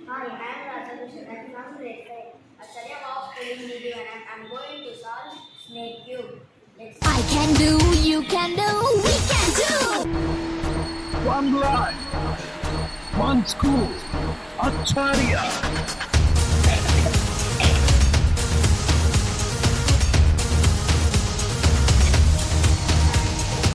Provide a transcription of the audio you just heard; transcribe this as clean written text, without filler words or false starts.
Hi, I am Thushyanthan from grade 5. Actually, I'm of schooling video and I'm going to solve snake cube. Let's I can do, you can do, we can do! One life, one school, Acharya.